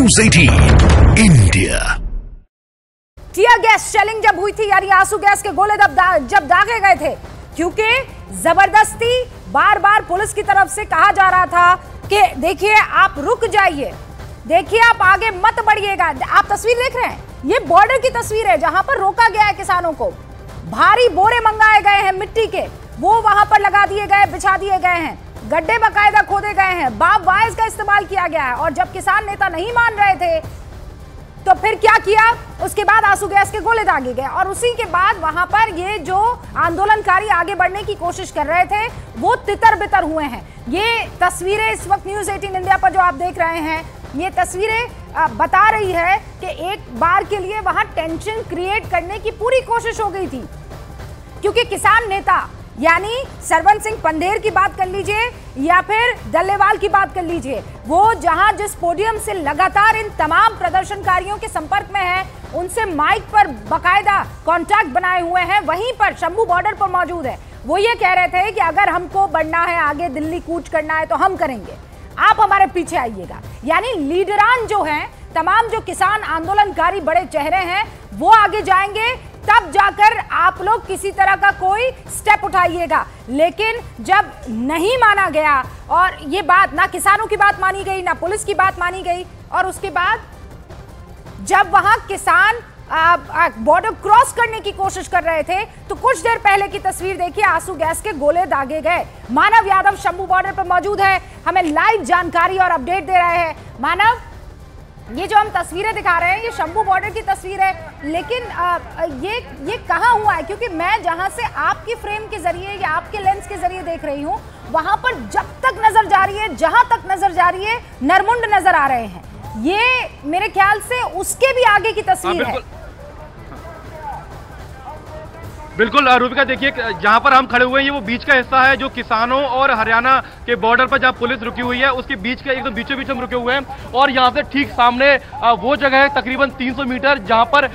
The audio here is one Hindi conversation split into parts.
News 18 India. Tear gas shelling जब हुई थी, यानी आंसू गैस के गोले जब दागे गए थे, क्योंकि जबरदस्ती बार बार पुलिस की तरफ से कहा जा रहा था कि देखिए आप रुक जाइए, देखिए आप आगे मत बढ़िएगा। आप तस्वीर देख रहे हैं, ये बॉर्डर की तस्वीर है जहां पर रोका गया है किसानों को। भारी बोरे मंगाए गए हैं मिट्टी के, वो वहां पर लगा दिए गए, बिछा दिए गए हैं, गड्ढे बाकायदा खोदे गए हैं, बार्ब वायर्स का इस्तेमाल किया गया है। और जब किसान नेता नहीं मान रहे थे तो फिर क्या किया, उसके बाद आंसू गैस के गोले दागे गए। और उसी के बाद वहां पर ये जो आंदोलनकारी आगे बढ़ने की कोशिश कर रहे थे वो तितर बितर हुए हैं। ये तस्वीरें इस वक्त न्यूज़ 18 इंडिया पर जो आप देख रहे हैं, ये तस्वीरें बता रही है कि एक बार के लिए वहां टेंशन क्रिएट करने की पूरी कोशिश हो गई थी, क्योंकि किसान नेता यानी सरवन सिंह पंधेर की बात कर लीजिए या फिर डल्लेवाल की बात कर लीजिए, वो जहां जिस पोडियम से लगातार इन तमाम प्रदर्शनकारियों के संपर्क में है, उनसे माइक पर बकायदा कांटेक्ट बनाए हुए हैं, वहीं पर शंभू बॉर्डर पर मौजूद है। वो ये कह रहे थे कि अगर हमको बढ़ना है, आगे दिल्ली कूच करना है तो हम करेंगे, आप हमारे पीछे आइएगा। यानी लीडरान जो हैं, तमाम जो किसान आंदोलनकारी बड़े चेहरे हैं, वो आगे जाएंगे, तब जाकर आप लोग किसी तरह का कोई स्टेप उठाइएगा। लेकिन जब नहीं माना गया और ये बात ना किसानों की बात मानी गई, ना पुलिस की बात मानी गई, और उसके बाद जब वहां किसान बॉर्डर क्रॉस करने की कोशिश कर रहे थे तो कुछ देर पहले की तस्वीर देखिए, आंसू गैस के गोले दागे गए। मानव यादव शंभू बॉर्डर पर मौजूद है, हमें लाइव जानकारी और अपडेट दे रहे हैं। मानव, ये जो हम तस्वीरें दिखा रहे हैं ये शंभू बॉर्डर की तस्वीर है, लेकिन ये कहाँ हुआ है? क्योंकि मैं जहां से आपकी फ्रेम के जरिए या आपके लेंस के जरिए देख रही हूँ, वहां पर जब तक नजर जा रही है, जहां तक नजर जा रही है, नरमुंड नजर आ रहे हैं। ये मेरे ख्याल से उसके भी आगे की तस्वीर है। बिल्कुल रूबिका, देखिए जहां पर हम खड़े हुए हैं ये वो बीच का हिस्सा है जो किसानों और हरियाणा के बॉर्डर पर जहां पुलिस रुकी हुई है उसके बीच का एकदम बीचों बीच हम रुके हुए हैं। और यहां से ठीक सामने वो जगह है तकरीबन 300 मीटर जहां पर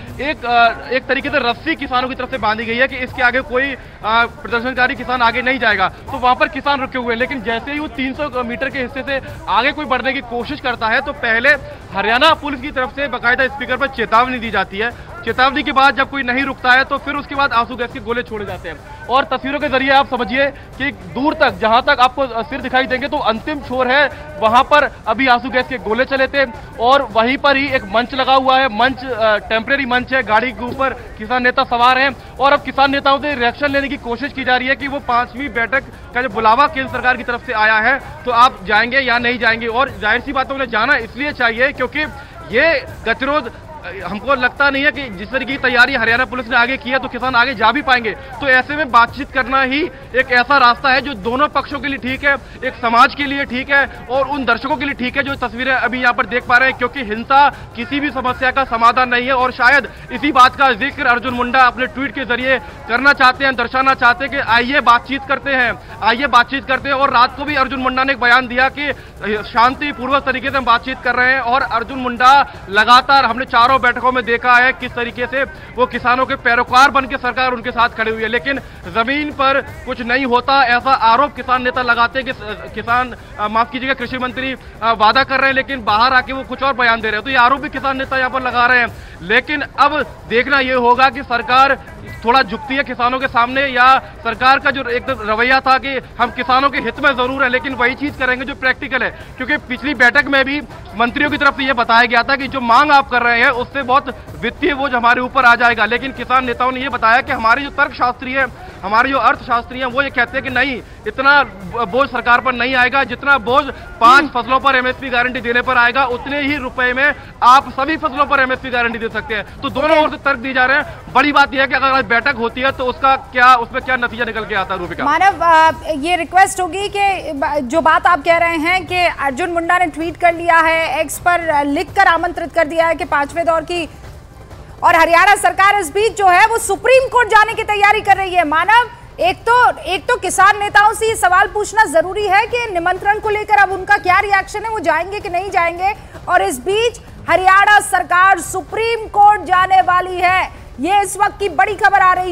एक तरीके से रस्सी किसानों की तरफ से बांधी गई है कि इसके आगे कोई प्रदर्शनकारी किसान आगे नहीं जाएगा। तो वहां पर किसान रुके हुए हैं, लेकिन जैसे ही वो 300 मीटर के हिस्से से आगे कोई बढ़ने की कोशिश करता है तो पहले हरियाणा पुलिस की तरफ से बाकायदा स्पीकर पर चेतावनी दी जाती है। चेतावनी के बाद जब कोई नहीं रुकता है तो फिर उसके बाद आंसू गैस के गोले छोड़े जाते हैं। और तस्वीरों के जरिए आप समझिए कि दूर तक जहां तक आपको सिर दिखाई देंगे तो अंतिम छोर है, वहां पर अभी आंसू गैस के गोले चले थे। और वहीं पर ही एक मंच लगा हुआ है, मंच टेम्परेरी मंच है, गाड़ी के ऊपर किसान नेता सवार हैं और अब किसान नेताओं से रिएक्शन लेने की कोशिश की जा रही है कि वो 5वीं बैठक का जो बुलावा केंद्र सरकार की तरफ से आया है तो आप जाएंगे या नहीं जाएंगे। और जाहिर सी बात है उन्हें जाना इसलिए चाहिए क्योंकि ये गतिरोध हमको लगता नहीं है कि जिस तरीके की तैयारी हरियाणा पुलिस ने आगे की है तो किसान आगे जा भी पाएंगे। तो ऐसे में बातचीत करना ही एक ऐसा रास्ता है जो दोनों पक्षों के लिए ठीक है, एक समाज के लिए ठीक है और उन दर्शकों के लिए ठीक है जो तस्वीरें अभी यहाँ पर देख पा रहे हैं, क्योंकि हिंसा किसी भी समस्या का समाधान नहीं है। और शायद इसी बात का जिक्र अर्जुन मुंडा अपने ट्वीट के जरिए करना चाहते हैं, दर्शाना चाहते हैं कि आइए बातचीत करते हैं, आइए बातचीत करते हैं। और रात को भी अर्जुन मुंडा ने एक बयान दिया कि शांतिपूर्वक तरीके से हम बातचीत कर रहे हैं। और अर्जुन मुंडा लगातार हमने चारों बैठकों में देखा है किस तरीके से वो किसानों के पैरोकार बनकर सरकार उनके साथ खड़ी हुई है, लेकिन जमीन पर कुछ नहीं होता, ऐसा आरोप किसान नेता लगाते हैं कि किसान माफ कीजिएगा कृषि मंत्री वादा कर रहे हैं लेकिन बाहर आके वो कुछ और बयान दे रहे हैं। तो ये आरोप भी किसान नेता यहाँ पर लगा रहे हैं। लेकिन अब देखना ये होगा कि सरकार थोड़ा झुकती है किसानों के सामने, या सरकार का जो एकदम रवैया था कि हम किसानों के हित में जरूर है लेकिन वही चीज करेंगे जो प्रैक्टिकल है। क्योंकि पिछली बैठक में भी मंत्रियों की तरफ से यह बताया गया था कि जो मांग आप कर रहे हैं उससे बहुत वित्तीय बोझ हमारे ऊपर आ जाएगा, लेकिन किसान नेताओं ने यह बताया कि हमारे जो तर्कशास्त्री है, हमारे जो अर्थशास्त्री हैं वो ये कहते हैं कि नहीं, इतना बोझ सरकार पर नहीं आएगा, जितना बोझ 5 फसलों पर एमएसपी गारंटी देने पर आएगा उतने ही रुपए में आप सभी फसलों पर एमएसपी गारंटी दे सकते हैं। तो दोनों ओर से तर्क दिए जा रहे हैं। बड़ी बात यह है कि अगर बैठक होती है तो उसमें क्या नतीजा निकल के आता है? रूबिका, मानव, ये रिक्वेस्ट होगी कि जो बात आप कह रहे हैं कि अर्जुन मुंडा ने ट्वीट कर लिया है, एक्स पर लिखकर आमंत्रित कर दिया है कि 5वें दौर की, और हरियाणा सरकार इस बीच जो है वो सुप्रीम कोर्ट जाने की तैयारी कर रही है। मानव, एक तो किसान नेताओं से ये सवाल पूछना जरूरी है कि निमंत्रण को लेकर अब उनका क्या रिएक्शन है, वो जाएंगे कि नहीं जाएंगे, और इस बीच हरियाणा सरकार सुप्रीम कोर्ट जाने वाली है। ये इस वक्त की बड़ी खबर आ रही है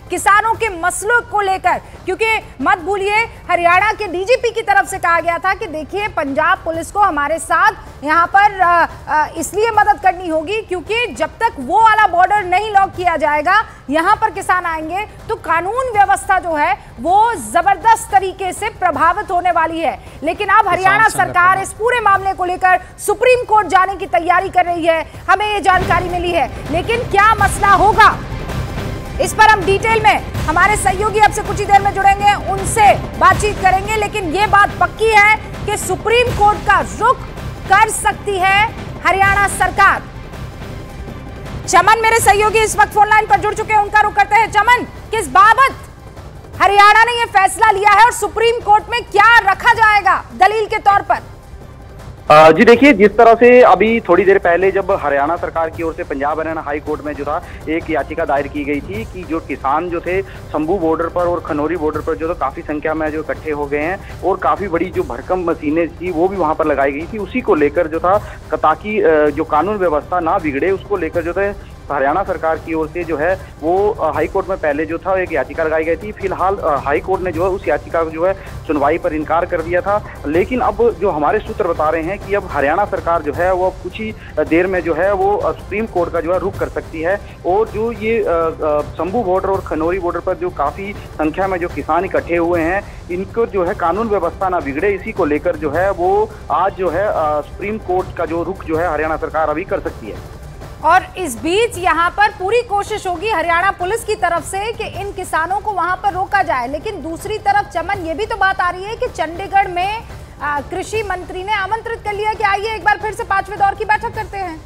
किसानों के मसलों को लेकर, क्योंकि मत भूलिए हरियाणा के डीजीपी की तरफ से कहा गया था कि देखिए पंजाब पुलिस को हमारे साथ यहाँ पर इसलिए मदद करनी होगी क्योंकि जब तक वो वाला बॉर्डर नहीं लॉक किया जाएगा यहाँ पर किसान आएंगे तो कानून व्यवस्था जो है वो जबरदस्त तरीके से प्रभावित होने वाली है। लेकिन अब हरियाणा सरकार इस पूरे मामले को लेकर सुप्रीम कोर्ट जाने की तैयारी कर रही है, हमें ये जानकारी मिली है। लेकिन क्या मसला होगा इस पर हम डिटेल में हमारे सहयोगी अब से कुछ ही देर में जुड़ेंगे, उनसे बातचीत करेंगे। लेकिन ये बात पक्की है कि सुप्रीम कोर्ट का रुख कर सकती है हरियाणा सरकार। चमन मेरे सहयोगी इस वक्त फोन लाइन पर जुड़ चुके हैं, उनका रुख करते हैं। चमन, किस बाबत हरियाणा ने यह फैसला लिया है और सुप्रीम कोर्ट में क्या रखा जाएगा दलील के तौर पर? जी देखिए, जिस तरह से अभी थोड़ी देर पहले जब हरियाणा सरकार की ओर से पंजाब हरियाणा हाई कोर्ट में जो था एक याचिका दायर की गई थी कि जो किसान जो थे शंभू बॉर्डर पर और खनौरी बॉर्डर पर जो काफी संख्या में जो इकट्ठे हो गए हैं और काफी बड़ी जो भरकम मशीनें थी वो भी वहां पर लगाई गई थी, उसी को लेकर जो था ताकि जो कानून व्यवस्था ना बिगड़े उसको लेकर जो थे हरियाणा सरकार की ओर से जो है वो हाई कोर्ट में पहले जो था एक याचिका लगाई गई थी। फिलहाल हाई कोर्ट ने जो है उस याचिका को जो है सुनवाई पर इनकार कर दिया था। लेकिन अब जो हमारे सूत्र बता रहे हैं कि अब हरियाणा सरकार जो है वो कुछ ही देर में जो है वो सुप्रीम कोर्ट का जो है रुख कर सकती है और जो ये शंभू बॉर्डर और खनौरी बॉर्डर पर जो काफी संख्या में जो किसान इकट्ठे हुए हैं इनको जो है कानून व्यवस्था ना बिगड़े, इसी को लेकर जो है वो आज जो है सुप्रीम कोर्ट का जो रुख जो है हरियाणा सरकार अभी कर सकती है। और इस बीच यहाँ पर पूरी कोशिश होगी हरियाणा पुलिस की तरफ से कि इन किसानों को वहां पर रोका जाए। लेकिन दूसरी तरफ चमन, ये भी तो बात आ रही है कि चंडीगढ़ में कृषि मंत्री ने आमंत्रित कर लिया कि आइए एक बार फिर से 5वें दौर की बैठक करते हैं।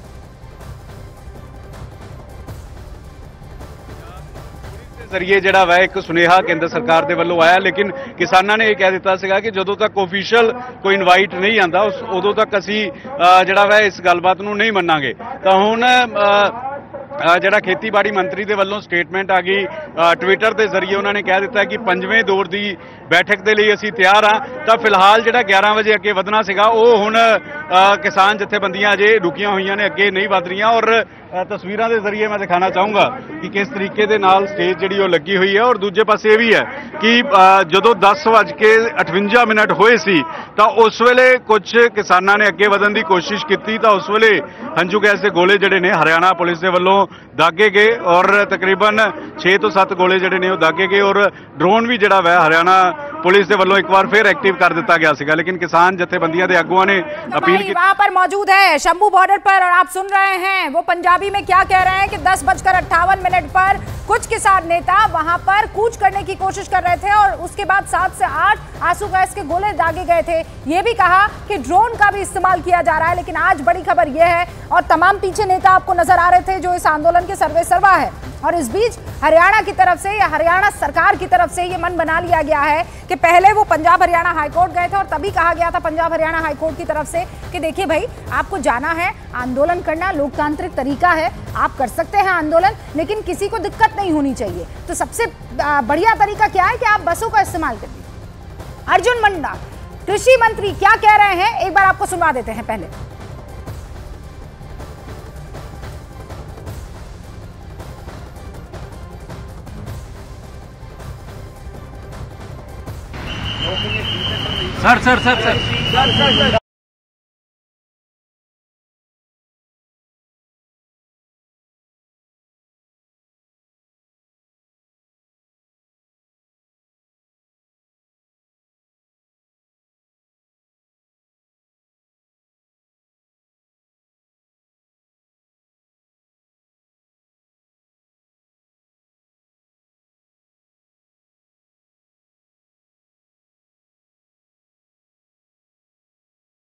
ਜ਼ਰੀਏ ਜਿਹੜਾ ਵਾ ਇੱਕ ਸੁਨੇਹਾ ਕੇਂਦਰ ਸਰਕਾਰ ਦੇ ਵੱਲੋਂ ਆਇਆ, ਲੇਕਿਨ ਕਿਸਾਨਾਂ ਨੇ ਇਹ ਕਹਿ ਦਿੱਤਾ ਸੀਗਾ ਕਿ ਜਦੋਂ ਤੱਕ ਆਫੀਸ਼ੀਅਲ ਕੋਈ ਇਨਵਾਈਟ ਨਹੀਂ ਆਂਦਾ ਉਦੋਂ ਤੱਕ ਅਸੀਂ ਜਿਹੜਾ ਵਾ ਇਸ ਗੱਲਬਾਤ ਨੂੰ ਨਹੀਂ ਮੰਨਾਂਗੇ। ਤਾਂ ਹੁਣ ਜਿਹੜਾ ਖੇਤੀਬਾੜੀ ਮੰਤਰੀ ਦੇ ਵੱਲੋਂ ਸਟੇਟਮੈਂਟ ਆ ਗਈ ਟਵਿੱਟਰ ਦੇ ਜ਼ਰੀਏ, ਉਹਨਾਂ ਨੇ ਕਹਿ ਦਿੱਤਾ ਕਿ 5ਵੇਂ ਦੌਰ ਦੀ ਬੈਠਕ ਦੇ ਲਈ ਅਸੀਂ ਤਿਆਰ ਹਾਂ। ਤਾਂ ਫਿਲਹਾਲ ਜਿਹੜਾ 11 ਵਜੇ ਅੱਗੇ ਵਧਣਾ ਸੀਗਾ ਉਹ ਹੁਣ ਕਿਸਾਨ ਜਥੇਬੰਦੀਆਂ ਅਜੇ ਰੁਕੀਆਂ ਹੋਈਆਂ ਨੇ, ਅੱਗੇ ਨਹੀਂ ਵਧ ਰਹੀਆਂ। ਔਰ ਤਸਵੀਰਾਂ ਦੇ ਜ਼ਰੀਏ ਮੈਂ ਦਿਖਾਣਾ ਚਾਹੂੰਗਾ ਕਿ ਕਿਸ ਤਰੀਕੇ ਦੇ ਨਾਲ ਸਟੇਜ ਜਿਹੜੀ ਉਹ ਲੱਗੀ ਹੋਈ ਹੈ। ਔਰ ਦੂਜੇ ਪਾਸੇ ਇਹ ਵੀ ਹੈ ਕਿ ਜਦੋਂ 10:58 ਹੋਏ ਸੀ ਤਾਂ ਉਸ ਵੇਲੇ ਕੁਝ ਕਿਸਾਨਾਂ ਨੇ ਅੱਗੇ ਵਧਣ ਦੀ ਕੋਸ਼ਿਸ਼ ਕੀਤੀ ਤਾਂ ਉਸ ਵੇਲੇ ਹੰਝੂ ਗੈਸ ਦੇ ਗੋਲੇ ਜਿਹੜੇ ਨੇ ਹਰਿਆਣਾ ਪੁਲਿਸ ਦੇ ਵੱਲੋਂ ਦਾਗੇ ਗਏ ਔਰ ਤਕਰੀਬਨ 6 ਤੋਂ 7 ਗੋਲੇ ਜਿਹੜੇ ਨੇ ਉਹ ਦਾਗੇ ਗਏ ਔਰ ਡਰੋਨ ਵੀ ਜਿਹੜਾ ਵਾ ਹਰਿਆਣਾ पुलिस के वालों एक बार फिर एक्टिव कर दिता गया सीगा। लेकिन किसान जथेबंदियां दे अगुआ ने अपील की। वहां पर मौजूद है शंभू बॉर्डर पर और आप सुन रहे हैं वो पंजाबी में क्या कह रहे हैं कि 10:58 पर कुछ किसान नेता वहां पर कूच करने की कोशिश कर रहे थे और उसके बाद 7 से 8 आंसू गैस के गोले दागे गए थे। ये भी कहा कि ड्रोन का भी इस्तेमाल किया जा रहा है। लेकिन आज बड़ी खबर यह है और तमाम पीछे नेता आपको नजर आ रहे थे जो इस आंदोलन के सर्वे सर्वा है। और इस बीच हरियाणा की तरफ से या हरियाणा सरकार की तरफ से ये मन बना लिया गया है कि पहले वो पंजाब हरियाणा हाईकोर्ट गए थे और तभी कहा गया था पंजाब हरियाणा हाईकोर्ट की तरफ से कि देखिए भाई, आपको जाना है, आंदोलन करना लोकतांत्रिक तरीका है, आप कर सकते हैं आंदोलन, लेकिन किसी को दिक्कत नहीं होनी चाहिए। तो सबसे बढ़िया तरीका क्या है कि आप बसों का इस्तेमाल करिए। अर्जुन मुंडा कृषि मंत्री क्या कह रहे हैं एक बार आपको सुनवा देते हैं। पहले सर